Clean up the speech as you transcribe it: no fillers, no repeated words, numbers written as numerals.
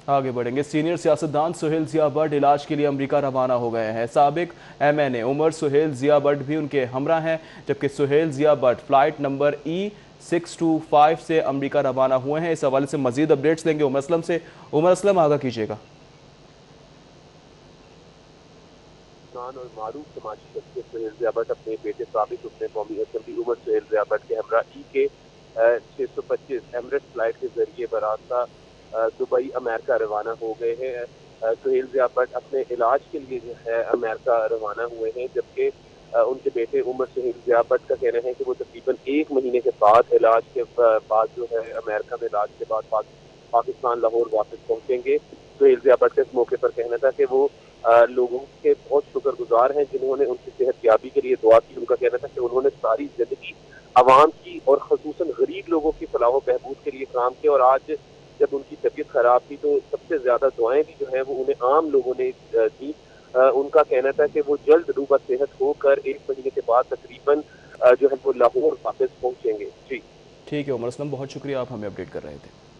आगे बढ़ेंगे। सीनियर सियासतदान सोहेल जिया भट्ट इलाज के लिए अमेरिका रवाना हो गए हैं। साबिक एमएनए उमर सोहेल जिया भट्ट भी उनके हमरा हैं, जबकि Sohail Zia Bhatt flight number E625 से अमेरिका रवाना हुए हैं। इस हवाले से मजीद अपडेट्स देंगे उमर असलम से। उमर असलम, आगा कीजिएगा। और मारूफ समाजी शख्सियत सोहेल ज़िया भट्ट अपने बेटे साबिक रुकन कौमी असम्बली उमर सोहेल ज़िया भट्ट के हमरा के 625 एमरेट्स फ्लाइट के जरिए बरास्ता दुबई अमेरिका रवाना हो गए हैं। सोहेल ज़िया भट्ट अपने इलाज के लिए जो है अमेरिका रवाना हुए हैं, जबकि उनके बेटे उमर सोहेल ज़िया भट्ट का कहना है कि वो तकरीबन 1 महीने के बाद इलाज के बाद जो है अमेरिका में इलाज के बाद पाकिस्तान लाहौर वापस पहुंचेंगे। सोहेल ज़िया भट्ट का इस मौके पर कहना था कि वो लोगों के बहुत शुक्रगुजार हैं जिन्होंने उनकी सेहतयाबी के लिए दुआ की। उनका कहना था कि उन्होंने सारी जिंदगी आवाम की और खसूसन गरीब लोगों की फलाह बहबूद के लिए काम किया, और आज जब उनकी तबीयत खराब थी तो सबसे ज्यादा दुआएं भी जो है वो उन्हें आम लोगों ने दी। उनका कहना था कि वो जल्द रूबा सेहत होकर 1 महीने के बाद तकरीबन जो है वो लाहौर वापस पहुंचेंगे। जी ठीक है उमर असलम, बहुत शुक्रिया, आप हमें अपडेट कर रहे थे।